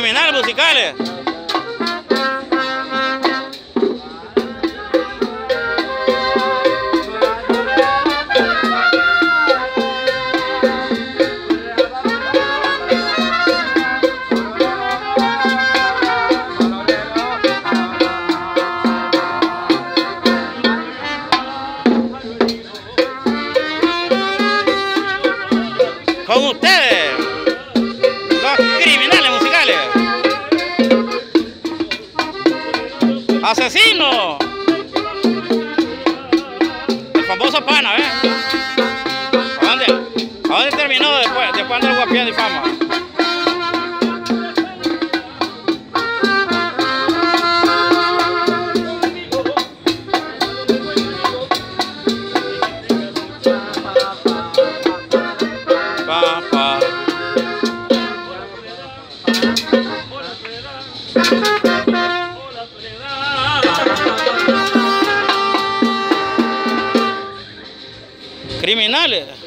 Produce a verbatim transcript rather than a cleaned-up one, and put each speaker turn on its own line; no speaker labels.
criminales musicales. Con ustedes, los criminales musicales. Asesino. El famoso pana, ¿eh? ¿A dónde, a dónde terminó después, después del Guapián de Fama? Papá. Criminales.